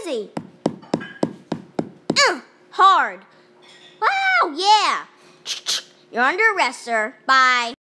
easy. Hard. Wow, yeah. You're under arrest, sir. Bye.